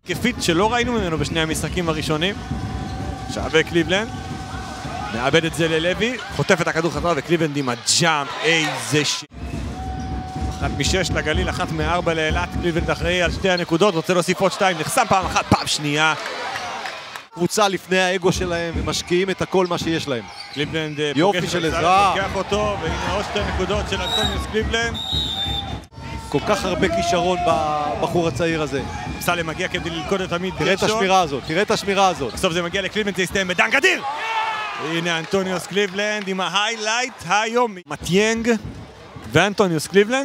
כפית שלא ראינו ממנו בשני המשחקים הראשונים. שווה קליבלנד. מאבד את זה ללוי, חוטף את הכדור חזרה וקליבלנד עם הג'אמפ, איזה ש... 1 מ-6 לגליל, 1 מ-4 לאילת, קליבלנד אחראי על 2 הנקודות, רוצה להוסיף עוד 2, נחסם פעם אחת, פעם שנייה. קבוצה לפני האגו שלהם ומשקיעים את הכל מה שיש להם. קליבלנד יופי של עזרה. לוקח אותו, והנה עוד 2 נקודות של אנטוניוס קליבלנד. כל כך הרבה כישרון בבחור הצעיר הזה. סלם מגיע כדי ללכוד את עמית תראה את השמירה הזאת, תראה את השמירה הזאת. בסוף זה מגיע לקליבלנד, זה יסתיים בדנק אדיר! הנה אנטוניוס קליבלנד עם ההיילייט היום. מטיינג ואנטוניוס קליבלנד,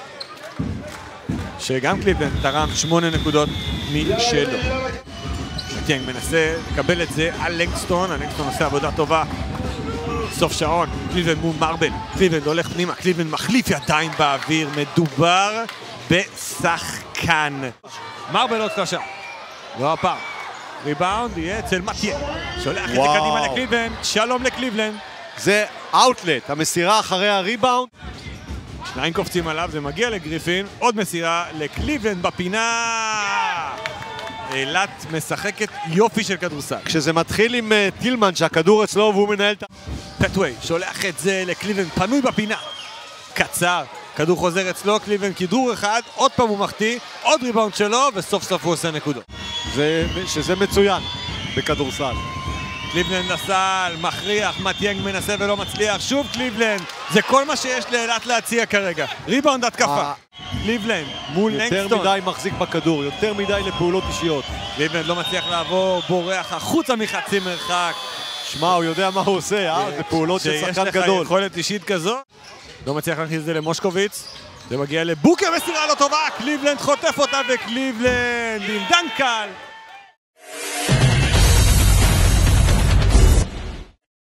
שגם קליבלנד תרם 8 נקודות משלו. מטיינג מנסה לקבל את זה על לנגסטון, הלנגסטון עושה עבודה טובה. סוף שעון, קליבלנד מול מרבל, קליבלנד הולך פנימה, קליבלנד מחליף ידיים באוויר, מדובר בשחקן. מרבל עוד קשה, לא הפעם. ריבאונד יהיה אצל מטיינג, שולח את זה קדימה לקליבלנד, שלום לקליבלנד. זה אאוטלט, המסירה אחרי הריבאונד. 2 קופצים עליו, זה מגיע לגריפין, עוד מסירה לקליבלנד בפינה. אילת משחקת יופי של כדורסל. כשזה מתחיל עם טילמן שהכדור אצלו והוא מנהל את... פטווי שולח את זה לקליבלנד, פנוי בפינה. קצר, כדור חוזר אצלו, קליבלנד כדרור אחד, עוד פעם הוא מחטיא, עוד ריבאונד שלו, וסוף סוף הוא עושה נקודות. שזה מצוין בכדורסל. קליבלנד לסל, מכריח, מטיינג מנסה ולא מצליח, שוב קליבלנד, זה כל מה שיש לאילת להציע כרגע. ריבאונד התקפה. קליבלנד מול לנגסטון. יותר מדי מחזיק בכדור, יותר מדי לפעולות אישיות. קליבלנד לא מצליח לעבור, בורח החוצה מחצי מרחק. שמע, הוא יודע מה הוא עושה, זה פעולות של שחקן גדול. שיש לך יכולת אישית כזו, לא מצליח להכניס את זה למושקוביץ. זה מגיע לבוקר, מסירה לא טובה, קליבלנד חוטף אותה וקליבלנד עם דנקל.